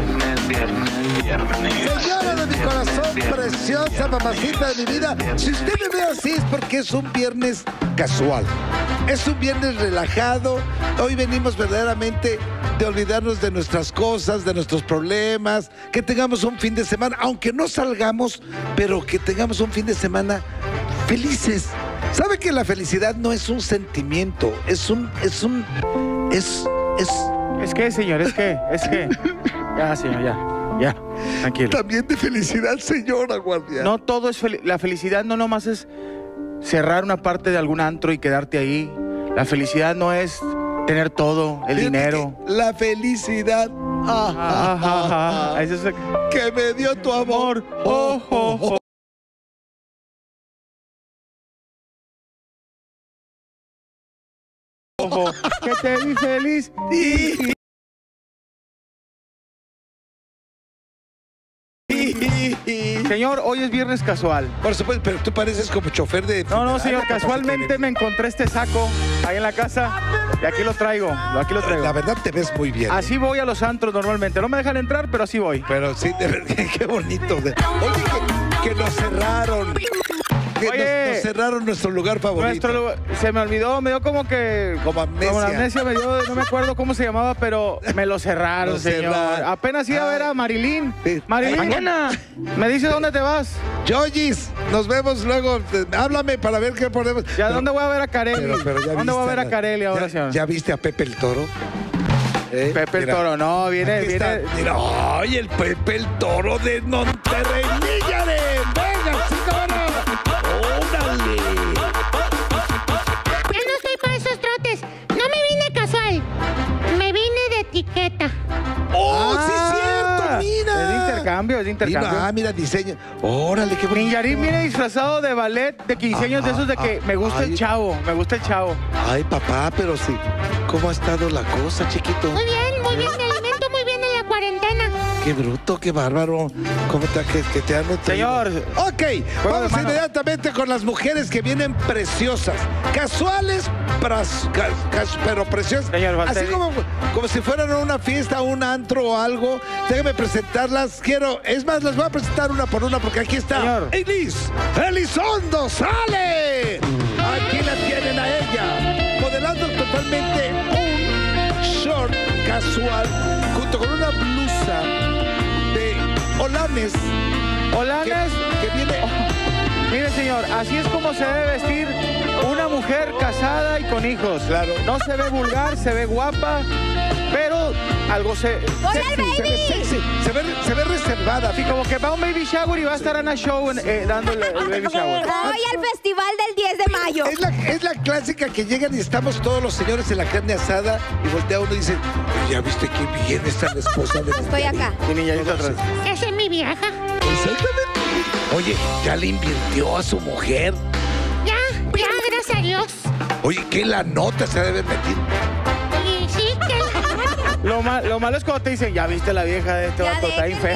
Señora de mi corazón, preciosa mamacita de mi vida, si usted me ve así es porque es un viernes casual. Es un viernes relajado. Hoy venimos verdaderamente de olvidarnos de nuestras cosas, de nuestros problemas, que tengamos un fin de semana, aunque no salgamos, pero que tengamos un fin de semana felices. ¿Sabe que la felicidad no es un sentimiento? ¿Es que, señor? Es que. Ya, señor, ya. Tranquilo. También de felicidad, señora guardia. No todo es la felicidad no nomás es cerrar una parte de algún antro y quedarte ahí. La felicidad no es tener todo, el dinero. La felicidad Eso es que me dio tu amor. Que te vi feliz. Señor, hoy es viernes casual. Por supuesto, pero tú pareces como chofer de... No, señor, casualmente me encontré este saco ahí en la casa y aquí lo traigo. La verdad te ves muy bien. Así voy a los antros normalmente. No me dejan entrar, pero así voy. Pero sí, de verdad, qué bonito. Oye, que nos cerraron. Nos cerraron nuestro lugar favorito. Se me olvidó, me dio como que... Como amnesia. Como amnesia me dio, no me acuerdo cómo se llamaba, pero me lo cerraron, señor. Apenas iba a ver a Marilyn. Sí. Marilyn, mañana. ¿Me dice dónde te vas? Joyis, nos vemos luego. Háblame para ver qué podemos... Ya, ¿dónde voy a ver a Carelli? ¿Dónde voy a ver a Carelli ahora, señor? ¿Ya viste a Pepe el Toro? Pepe el Toro, no, viene... Mira, ¡ay, el Pepe el Toro de Monterrey! ¡Níllale! ¡Venga, señora! ¡Órale! Ya no estoy para esos trotes. No me vine casual. Me vine de etiqueta. ¡Oh, sí es cierto! ¡Mira! Es de intercambio. Mira, diseño. ¡Órale, qué bonito! Ninjarín viene disfrazado de ballet de 15 años de esos de que me gusta el chavo. Ay, papá, pero sí. ¿Cómo ha estado la cosa, chiquito? Muy bien. Me alimento muy bien en la cuarentena. Qué bruto, qué bárbaro. ¿Cómo que te han nutrido? Señor. Ok, vamos inmediatamente con las mujeres que vienen preciosas. Casuales, pero preciosas. Señor, así como si fueran a una fiesta, un antro o algo. Déjenme presentarlas. Es más, las voy a presentar una por una porque aquí está. Señor. Elizondo, ¡sale! Aquí la tienen a ella. Modelando totalmente un short casual junto con una blusa de holanes. Que viene... Mire, señor, así es como se debe vestir una mujer casada y con hijos. Claro. No se ve vulgar, se ve guapa, pero algo se ve sexy, se ve reservada. Así como que va a un baby shower y va a estar Ana Show dándole el baby shower. Voy al festival del 10 de mayo. Es la clásica que llegan y estamos todos los señores en la carne asada y voltea uno y dice, ¿ya viste qué bien está la esposa de Estoy acá. Mi niñita atrás. Esa es mi vieja. Exactamente. Oye, ¿ya le invirtió a su mujer? Ya, gracias a Dios. Oye, ¿qué la nota se debe meter? Oye, sí, que... Lo malo es cuando te dicen, ¿ya viste la vieja de este vato? Está bien fea.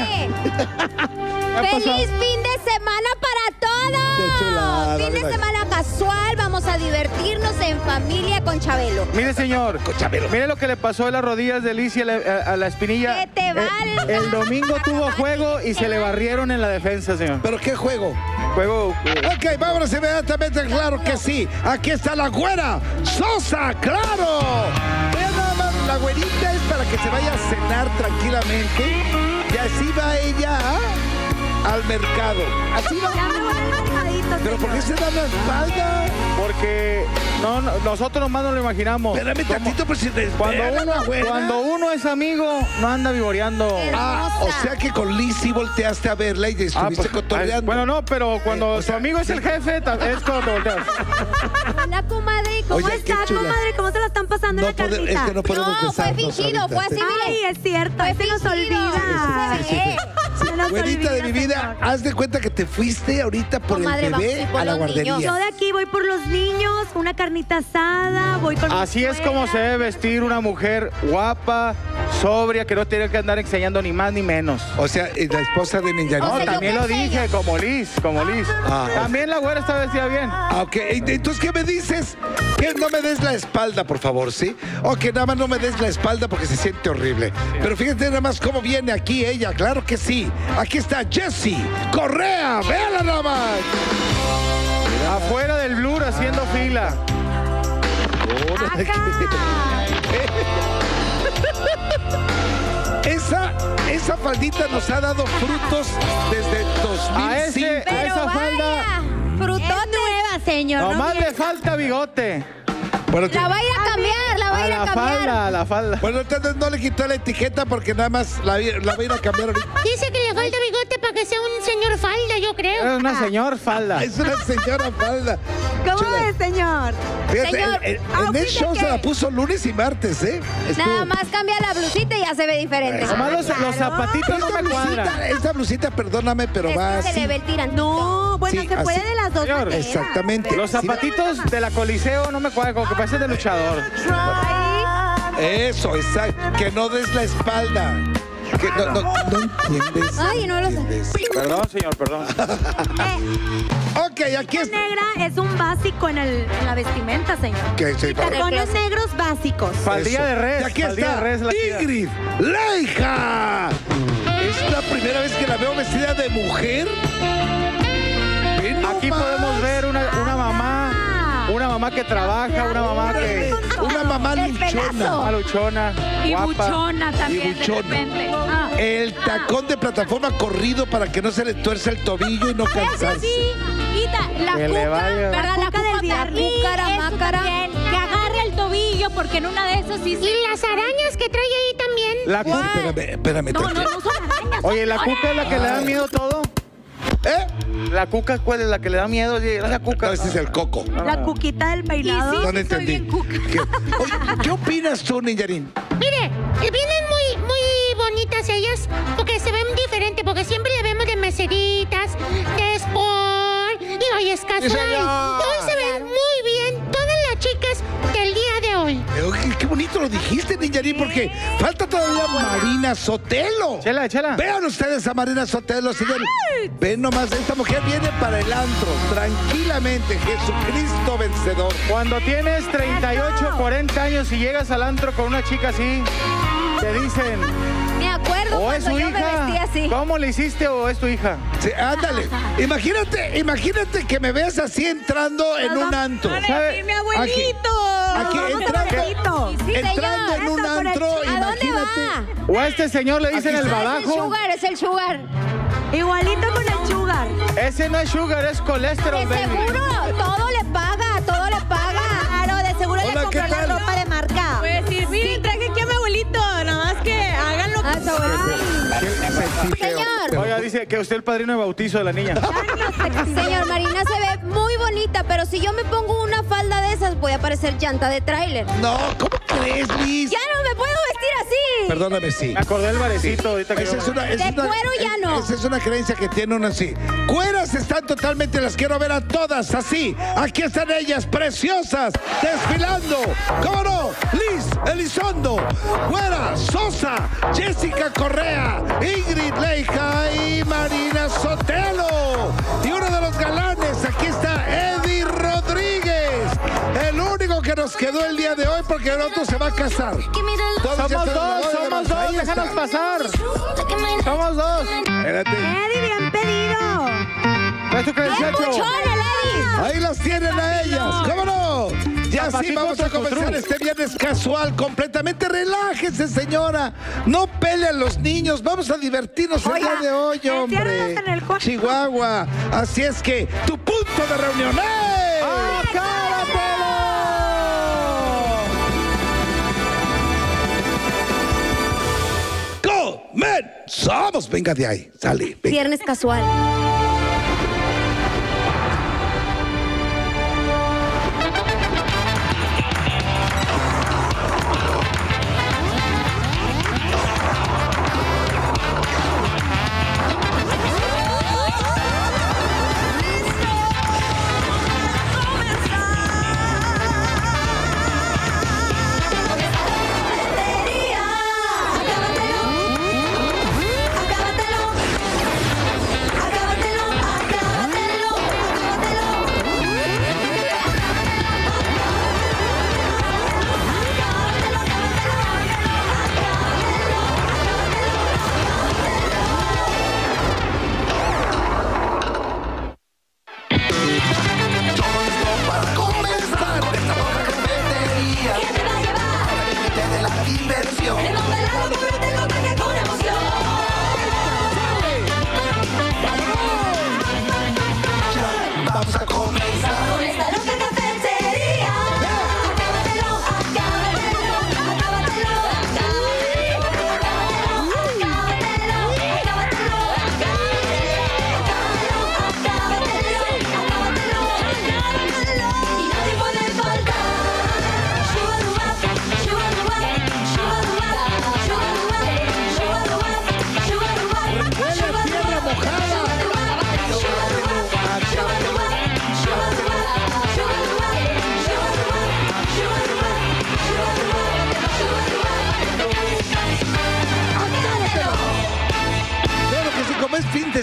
¡Feliz fin de semana para todos! ¡Qué chulada! Fin de semana casual, vamos a divertirnos en familia con Chabelo. Mire, señor, Con Chabelo. mire lo que le pasó a las rodillas de Liz y a la espinilla. ¿Qué te vale? El domingo tuvo juego y se le barrieron en la defensa, señor. ¿Pero qué juego? Juego. Ok, vámonos inmediatamente, claro que sí. Aquí está la güera Sosa, claro. Vean nada más, la güerita es para que se vaya a cenar tranquilamente y así va ella al mercado. Así va. ¿Pero por qué se da la espalda? Porque nosotros nomás no lo imaginamos. Espérame tantito, pues si Cuando uno es amigo, no anda vivoreando. O sea que con Liz sí volteaste a verla y estuviste cotorreando. Bueno, no, pero cuando tu amigo es el jefe, es cuando volteas. Hola, comadre. ¿Cómo está, comadre? ¿Cómo se la están pasando en la carnita? Es que no podemos No, fue besarnos fingido, ahorita. fue así, mire. Ay, es cierto, se nos olvida. Güerita de mi vida, haz de cuenta que te fuiste ahorita por Comadre, el vamos a bebé ir por a la los guardería. niños. Yo de aquí voy por los niños, una carnita asada, voy con Así es como se debe vestir una mujer guapa, sobria, que no tiene que andar enseñando ni más ni menos. O sea, la esposa de Ninjarín. No, también lo dije, como Liz. Ah, También la güera está vestida bien. Ah, ok. Entonces, ¿qué me dices? Que no me des la espalda, por favor, ¿sí? O que nada más no me des la espalda porque se siente horrible. Pero fíjate nada más cómo viene aquí ella. Claro que sí. Aquí está Jessie Correa. Véala nada más. Afuera del Blur haciendo fila. Esa faldita nos ha dado frutos desde 2005. A esa falda Frutote nueva, señor. nomás le falta bigote. Bueno, La va a ir a cambiar, la va a ir a cambiar. A la falda. bueno, entonces no le quitó la etiqueta porque nada más la va a ir a cambiar ahorita. Dice que le falta bigote para que sea un señor falda, yo creo. Es una señor falda. Es una señora falda. ¿Cómo Chula. es, señor? Fíjate, Señor, en el show se la puso lunes y martes, ¿eh? Nada más cambia la blusita y ya se ve diferente. Nomás los zapatitos no me cuadran. Esta blusita, perdóname, pero va Es que se así. le ve el tirantito. No, bueno, Sí, se puede así. de las dos Señor, maneras. Exactamente. Los zapatitos de la Coliseo no me cuadran, como que parecen de luchador. Eso, exacto. Que no des la espalda. Que no entiendes. Ay, no lo sé. entiendes. Perdón, señor, perdón. Ok, aquí La está. negra es un básico en la vestimenta, señor. Que sí, Tacones negros básicos. Faldilla de res. Y aquí faldilla está de res, la chida. Ingrid Leija. Es la primera vez que la veo vestida de mujer. Ve Aquí nomás. podemos ver una mamá que trabaja, una mamá que... Una mamá El luchona. pelazo. Una luchona, Y guapa. buchona también, Y buchona. de repente. El tacón de plataforma corrido para que no se le tuerza el tobillo y no Ese cansarse. sí, quita la Que le cuca, valga. ¿verdad? La cuca del viernes. Y Cúcara, eso mácara. también, que agarre el tobillo, porque en una de esas sí se... Y las arañas que trae ahí también. La cuca. Espérame, No, tranquilo. no son arañas. Oye, ¿la cuca es la que le da miedo todo? ¿Eh? ¿La cuca cuál es la que le da miedo? Sí, la cuca. No, ese es el coco. La cuquita del peinado. Y sí. No soy entendí. bien cuca. Oye, ¿qué opinas tú, Ninjarín? Mire, vienen muy bonitas ellas porque se ven diferentes, porque siempre le vemos de meseritas, de sport, y hoy es casual. señor. Hoy se ven muy bien todas las chicas del día de hoy. Qué bonito lo dijiste, Ninjarín, porque falta todavía Marina Sotelo. Chela. Vean ustedes a Marina Sotelo, señores. Ven nomás, esta mujer viene para el antro, tranquilamente, Jesucristo vencedor. Cuando tienes 38, 40 años y llegas al antro con una chica así, te dicen, Me acuerdo o es cuando su yo me vestía hija, así. ¿cómo le hiciste o es tu hija? Sí, ándale, imagínate que me ves así entrando en un antro. ¿Sabe? Mi abuelito. Aquí Vamos entrando, a abuelito. Sí, entrando señor. en un Eso, con el antro, chulo. ¿A dónde imagínate. va? O a este señor le dicen Aquí el está. Es el badajo. sugar, es el sugar. Igualito con el sugar. Ese no es sugar, es De colesterol, baby. seguro, todo le paga, todo le paga. Claro, de seguro Hola, le compró ¿qué la tal? ropa de marca. Voy a decir, miren, traje aquí a mi abuelito, nada más que háganlo. Ah, eso es. Señor, Oiga, dice que usted es el padrino de bautizo de la niña. señor, Marina se ve muy bonita, pero si yo me pongo una falda de esas, voy a parecer llanta de tráiler. No, ¿cómo crees, Liz? Ya no me puedo vestir así. Perdóname, sí. Me acordé del barecito ahorita que Esa yo- es una, De cuero ya no. Esa es una creencia que tiene uno así. Cueras están totalmente, las quiero ver a todas así. Aquí están ellas, preciosas, desfilando. ¿Cómo no? Liz Elizondo, Güera Sosa, Jessica Correa, Ingrid Leija y Marina Sotelo. Y uno de los galanes, aquí está Eddie Rodríguez. El único que nos quedó el día de hoy porque el otro se va a casar. Todos ya Somos están en la dos, boda de somos Vans. dos, Ahí está. déjanos pasar. Somos dos. Espérate. Eddie, bien pedido. ¿Traes tu credencial, ¡Qué chavo? buchón, el Eddie! Ahí las tienen a ellas, ¿cómo no? Ya sí, Zapatito vamos a comenzar Tototru. este viernes casual, completamente. Relájese, señora. No peleen los niños, vamos a divertirnos el Oiga, día de hoy, hombre. enciérrenlos en el cuarto. Chihuahua. Así es que, tu punto de reunión es... ¡Acáratelo! ¡Comenzamos! Venga de ahí, sale. Venga. Viernes casual.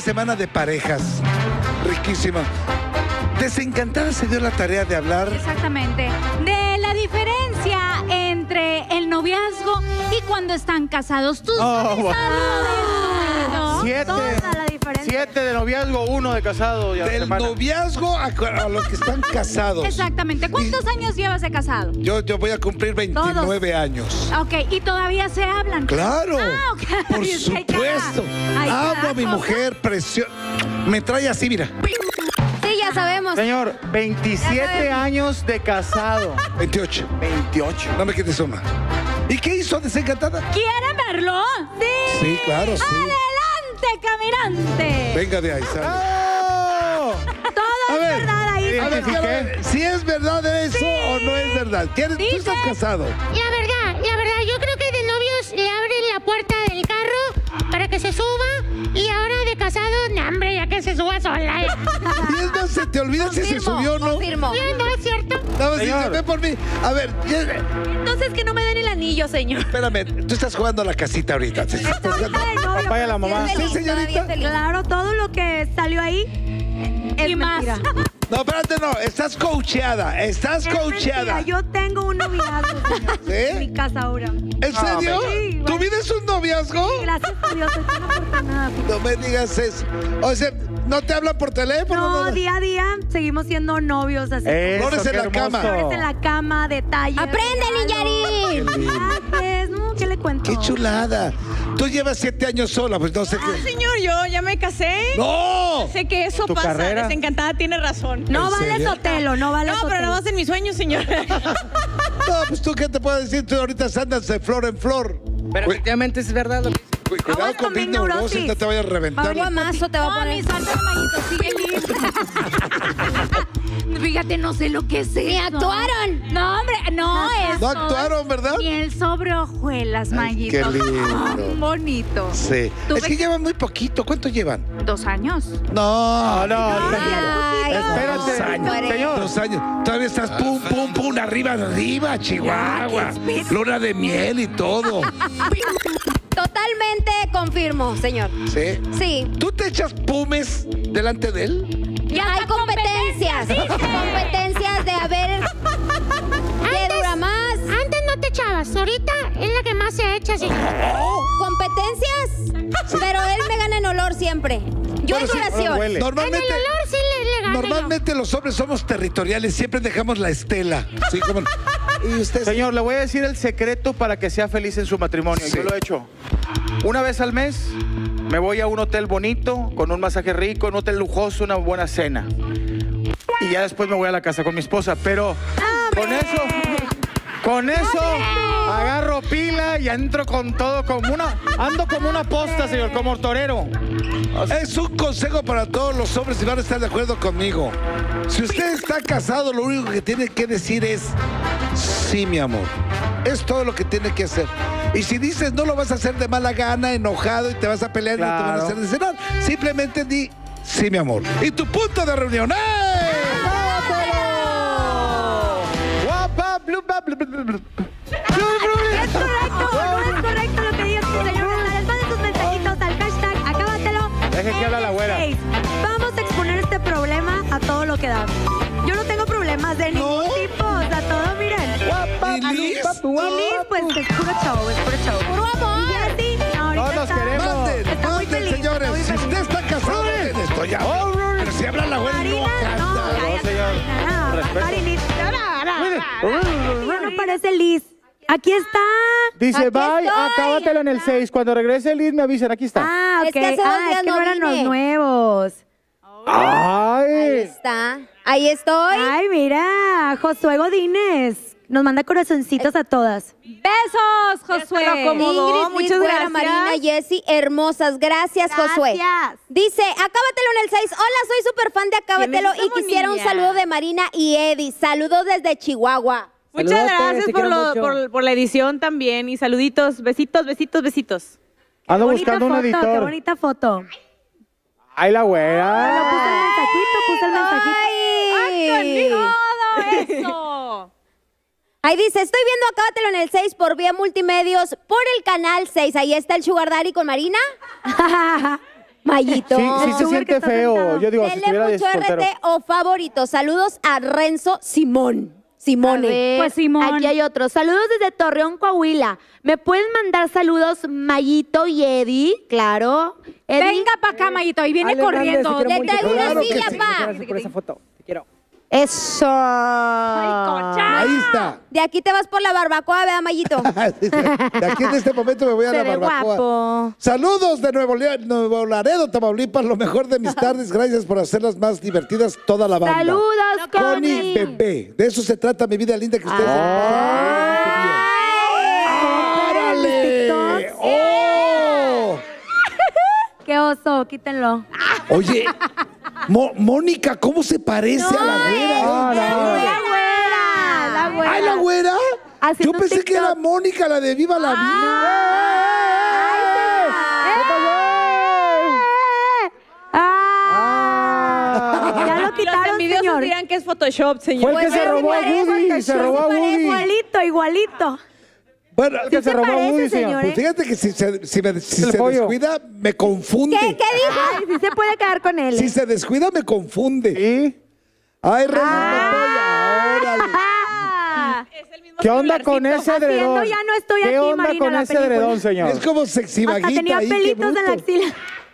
semana de parejas. Riquísimo. Desencantada se dio la tarea de hablar. Exactamente. De la diferencia entre el noviazgo y cuando están casados. ¿Tú sabes algo de esto, no? 7. Toda la diferencia. 7 de noviazgo, 1 de casado. Ya Del semana. noviazgo a los que están casados. Exactamente. ¿Cuántos años llevas de casado? Yo voy a cumplir 29 años. Ok, y todavía se hablan. Claro, Ah, ok. por Es que ya. supuesto. Ay, Amo a carajo. mi mujer, preciosa. Me trae así, mira. Sí, ya sabemos. Señor, 27 años de casado. 28. 28. No me quites una. ¿Y qué hizo desencantada? ¿Quieren verlo? Sí. Sí, claro, sí. ¡Adelante, caminante! Venga de ahí, sale. ¡Oh! Todo A es ver, verdad ahí. A ver, quiero ver si es verdad eso o no es verdad. ¿Tú estás casado? La verdad, yo creo que de novios le abren la puerta del carro para que se suba y ahora de casado, no, hombre, ya que se suba sola. Y es más, se te olvida si se subió o no. Confirmo. ¿No es cierto? No, si Señor. se ve por mí. A ver, Entonces que no me den el anillo, señor. espérame, tú estás jugando a la casita ahorita. Ahorita de novio, Papá y a la mamá. Sí, Sí, señorita. Claro, todo lo que salió ahí es Y más. mentira. No, espérate, no. Estás coacheada. Estás Es coacheada. mentira. Yo tengo un noviazgo, señor, en mi ¿Sí? casa ahora. ¿En serio? Sí, ¿Tu bueno. vida es un noviazgo? Gracias a Dios, estoy afortunada. No me digas eso. O sea, ¿no te hablan por teléfono? No, día a día seguimos siendo novios así. Flores Eso, en qué la cama. hermoso. Flores en la cama, detalles. ¡Aprende, regalos. Niñarín! Viajes, no, ¿qué le cuento? ¡Qué chulada! Tú llevas 7 años sola, pues no sé Ah, qué. señor, yo ya me casé. ¡No! Sé que eso ¿Tu pasa. carrera? Desencantada tiene razón. No ¿En vale serio? Sotelo, no vale No, pero Sotelo. no vas en mis sueños, señor. No, pues tú qué te puedo decir, tú ahorita andas de flor en flor. Pero efectivamente es verdad lo que dice. Cuidado Aguas con con Big Big Neurosis, Neurosis. no te vayas a reventar. Guamazo te va a No, poner. mis altas mañitos, sigue lindo. Fíjate, no sé lo que es ¡Ni eso. actuaron! No, hombre, no es. No actuaron, ¿verdad? Miel sobre hojuelas, Ay, Mayito. qué lindo. Ah, bonito. Sí. Tú Es que ves- llevan muy poquito. ¿Cuánto llevan? 2 años. No, Ay, Espérate, muere. señor. 2 años. Todavía estás pum, pum, pum, arriba, Chihuahua. Luna de miel y todo. Totalmente confirmo, señor. ¿Sí? Sí. ¿Tú te echas pumes delante de él? Ya hay competencias. Competencias de a ver qué dura más. Antes no te echabas, ahorita es la que más se echa, señor. ¿Competencias? Pero él me gana en olor siempre. Yo en Bueno, sí, duración. huele. En el Normalmente, olor sí le gano yo. normalmente los hombres somos territoriales, siempre dejamos la estela. Sí, como... ¿Y usted? Señor, le voy a decir el secreto para que sea feliz en su matrimonio. Sí. Yo lo he hecho. Una vez al mes me voy a un hotel bonito, con un masaje rico, un hotel lujoso, una buena cena. Y ya después me voy a la casa con mi esposa. Pero con eso agarro pila y entro con todo ando como una posta, señor, como torero. Es un consejo para todos los hombres y van a estar de acuerdo conmigo. Si usted está casado, lo único que tiene que decir es sí, mi amor. Es todo lo que tiene que hacer. Y si dices no lo vas a hacer de mala gana, enojado y te vas a pelear y no te van a Claro. hacer de cenar, simplemente di sí, mi amor. Y tu punto de reunión. ¡Eh! Guapa, blu, bla, blu, blu, blu, blu. Es correcto, no es correcto lo que digas, señor. Manden tus mensajitos al hashtag acábatelo. Deje que habla la güera. 6. Vamos a exponer este problema a todo lo que da. Yo no tengo problemas de ningún tipo, o sea, todo, miren. ¿Y Liz? Y Liz, pues es puro show, es puro show. ¡Puro amor! Y así, ahorita Todos está- queremos. Manden, Está muy manden, feliz, señores. está muy Si feliz. usted está casado, manden esto ya. Pero si habla la güera y no Marina, canta. no, cállate, señor. Marina, no, Respeto. Marinita. Ya no parece Liz. Aquí está. Dice, Aquí bye, estoy. acábatelo en el 6. Cuando regrese el lead me avisan, aquí está. Ah, Es ok. que hace 2 días es que no no eran los vine. nuevos. Ahí Ay. está. Ahí estoy. Ay, mira, Josué Godínez. Nos manda corazoncitos a todas. Besos, Josué. acomodó. Ingrid, muchas Liz, Güera, gracias. Marina, Jessy, hermosas. Gracias, Josué. Gracias. Dice, acábatelo en el 6. Hola, soy súper fan de Acábatelo ¿Quién es esa y quisiera un monilla? saludo de Marina y Eddie. Saludos desde Chihuahua. Muchas Saludotes, gracias te por, quiero lo- mucho. por la edición también. Y saluditos, besitos, besitos, besitos. Ando Bonita buscando un foto, qué editor. bonita foto. Ay, la Puse güera. el mensajito. Ay. Todo eso. Ahí dice, estoy viendo Acábatelo en el 6 por vía multimedios por el canal 6. Ahí está el Sugar Daddy con Marina. Mayito. Sí se siente feo. Yo digo, si Denle estuviera mucho soltero. RT o favorito. Saludos a Renzo Simone. Pues Simón. Aquí hay otro. Saludos desde Torreón, Coahuila. ¿Me pueden mandar saludos Mayito y Eddie? Claro. Eddie. Venga para acá, Mayito. Ahí viene corriendo. Le traigo una Claro que silla, sí. pa. Gracias por esa foto. Te quiero. Eso. Ahí está. De aquí te vas por la barbacoa, ¿verdad, Mayito? De aquí en este momento me voy a Se la ve barbacoa. guapo. Saludos de Nuevo Laredo, Tamaulipas, lo mejor de mis tardes. Gracias por hacerlas más divertidas toda la banda. Saludos, Connie Connie. Bebé. De eso se trata mi vida linda que ustedes se ¡Órale! ¡Oh! Qué oso, quítenlo. Oye, Mónica, ¿cómo se parece a la güera? La güera. La güera. ¿Ay, la güera? Yo Haciendo pensé que TikTok. era Mónica, la de Viva la Vida. Ya lo Los quitaron, envidiosos señor. dirán que es Photoshop, Fue señor. el que Pues se robó a parece, Woody. Se robó a Woody. Igualito, igualito. Bueno, El que se robó a parece, Woody, señor, señor. pues fíjate que si El se pollo. descuida, me confunde. ¿Qué dijo? Ay, sí se puede quedar con él. Si se descuida, me confunde. ¿Sí? Ay, Reyes Montoya, órale. ¿Qué onda con ese Haciendo edredón? ya no estoy ¿Qué aquí, onda Marina, con la ese película. edredón, señor? Es como sexy Hasta vaguita tenía ahí, qué pelitos en la bruto. axila.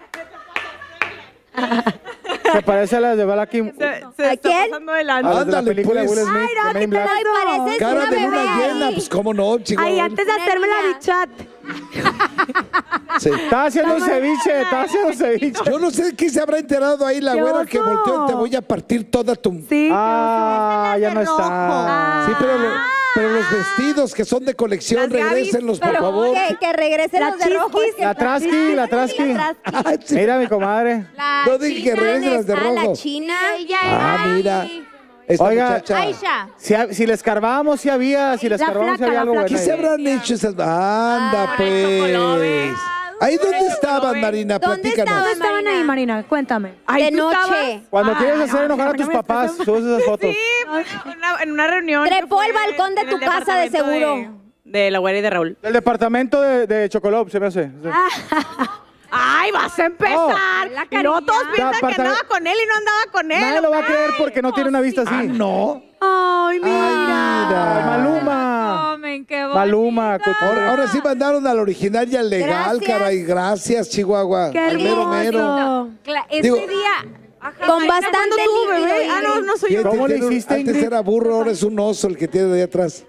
Se parece a las de Balakim. ¿A quién? pasando de lanza. A las de la Ándale, película de pues. Will Smith. Ay, no, de Men in Black. Ay, pareces Cara una de bebé luna llena, ahí. pues cómo no, chico. Ay, antes de Una hacerme la niña. bichat. Sí. Estaba haciendo un ceviche, estaba haciendo un ceviche. Yo no sé quién se habrá enterado ahí la ¡Qué güera que oso! volteó y te voy a partir toda tu... Sí. Ah, ya no está. Sí, pero los vestidos que son de colección, Las Gavis, regrésenlos, por Pero favor. que regresen La los de rojo. chiquis. es que- La Trasky, la Trasky. Ah, sí. Mira, mi comadre. La No dije que china regresen las de es- La rojo. china. Ah, mira. Esta Oiga, muchacha. Aisha. Si le escarbamos, si había, si le La escarbamos, si flaca, había la algo flaca. ¿Qué bueno. se ahí. habrán hecho esas? Anda, pues. ¿Ahí dónde estaban, Marina? ¿Dónde Platícanos. ¿Dónde estaban ahí, Marina? Cuéntame. De noche. Cuando quieres hacer enojar a tus papás, subes esas fotos. En una reunión. Trepó que el fue balcón de en tu el casa, de departamento seguro. De la güera y de Raúl. El departamento de Chocolop, se me hace. Ay, vas a empezar. La Y luego todos cariña. piensan que andaba con él y no andaba con él. Nadie lo va a creer porque no tiene una vista Ah, así. no. Ay, mira. Ay, Mira. Maluma. Tomen, qué bonito. Maluma. Ahora sí mandaron al original y al legal, Gracias. caray. Gracias, Chihuahua. Qué Al mero mero. hermoso. Ese Digo- día. Con bastante tú, líquido. bebé? Ah, no, no soy yo. Fíjate, ¿Cómo le tiene un- hiciste, Antes Ingrid? era burro, ahora es un oso el que tiene de ahí atrás.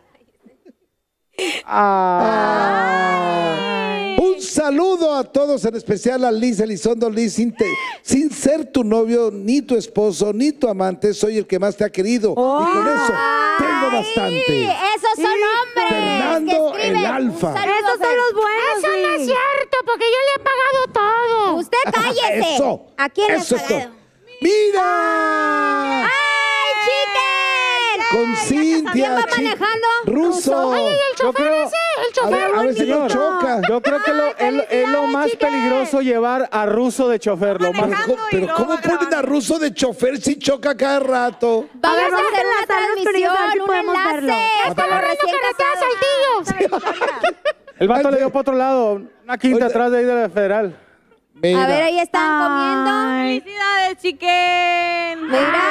Un saludo a todos, en especial a Liz Elizondo. Liz, sin ser tu novio, ni tu esposo, ni tu amante, soy el que más te ha querido. Y con eso tengo bastante. Sí, esos son hombres. Fernando que escriben. el Alfa. Un saludo, Esos son Fer. los buenos, Eso no es sí. cierto, porque yo le he pagado todo. Usted cállese. Eso. ¿A quién le Eso has es todo. pagado? ¡Mira! ¡Ay, chicken! Con Cintia. ¿Quién va manejando? Ruso. Oye, ¿y el Yo chofer creo- ese? El A chofer. ver, a ver si no Señor, choca. yo creo que es lo más peligroso llevar a ruso de chofer. Lo más... Pero ¿cómo ponen a Ruso de chofer si choca cada rato? Vamos ver, a vamos a hacer una enlazarnos con ellos, a ver si transmisión, un podemos verlo. enlace. Como recién casados. El vato le dio para otro lado, una quinta Ahorita- atrás de ahí de la federal. Mira. A ver, ahí están comiendo. Ay. Felicidades, chiquen. Mira.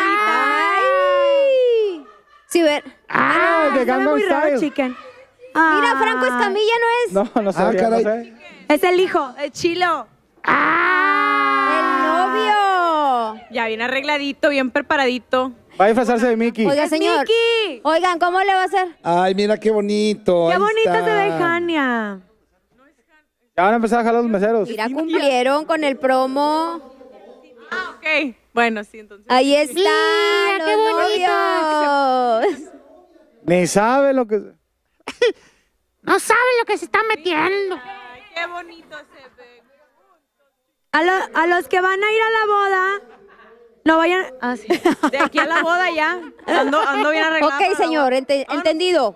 Ay. Sí, ver. Ah, el de Se ve Gangnam muy raro, Style. chicken. Mira, Franco Escamilla no es. No sé. Ah, ya caray. no sé. Es el hijo. Chilo. El novio. Ya bien arregladito, bien preparadito. Va a disfrazarse de Mickey. Oiga, señor. Mickey. Oigan, ¿cómo le va a hacer? Ay, mira qué bonito. Qué ahí bonita está. se ve Jania. Ya van a empezar a jalar los meseros. Mira, cumplieron con el promo. Ah, ok. Bueno, sí, entonces. Ahí están Mira, qué los bonito. novios. Ni sabe lo que... No sabe lo que se está metiendo. Ay, qué bonito se ve. A los que van a ir a la boda, no vayan. Ah, sí. De aquí a la boda ya. Ando bien arreglada. Ok, para la señor, boda. entendido.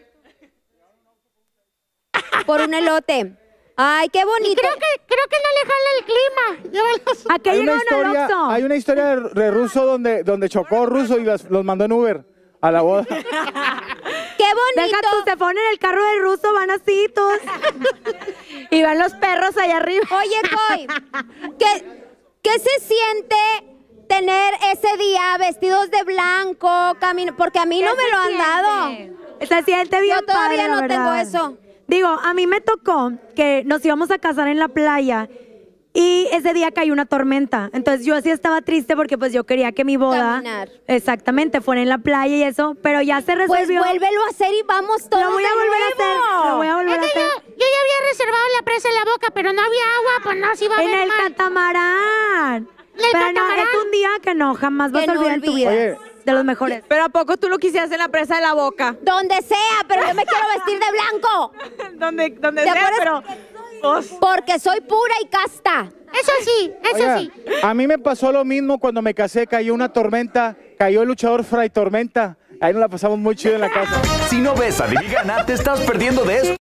Por un elote. Ay, qué bonito. Creo que no le jala el clima. Llévalos. ¿A qué Hay una llegaron al historia, Oxxo? hay una historia de ruso donde chocó ruso y los mandó en Uber a la boda. Qué Deja tú, bonito. se ponen el carro del ruso, van así todos. Y van los perros allá arriba. Oye, Coy, ¿Qué se siente tener ese día vestidos de blanco, porque a mí no me lo han dado? Se siente bien. Yo todavía padre, la no tengo verdad. eso. Digo, a mí me tocó que nos íbamos a casar en la playa y ese día cayó una tormenta. Entonces yo sí estaba triste porque pues yo quería que mi boda Caminar. Exactamente fuera en la playa y eso, pero ya se Pues resolvió. vuélvelo a hacer y vamos todos Lo voy a de volver a hacer. nuevo. Lo voy a volver Es a que hacer. yo ya había reservado la presa en la boca, pero no había agua, pues no, si va a En haber el mal. catamarán. ¿En el Pero no, catamarán? es un día que no, jamás vas Que a no olvidar en tu vida. olvides. De los mejores. Pero ¿a poco tú lo quisieras en la presa de la boca? Donde sea, pero yo me quiero vestir de blanco. donde ¿Te sea, acuerdas? pero... Porque soy pura y casta. Eso sí, eso Oiga, sí. a mí me pasó lo mismo cuando me casé, cayó una tormenta, cayó el luchador Fray Tormenta. Ahí nos la pasamos muy chido en la casa. Si no ves a Didi Gana, te estás perdiendo de esto.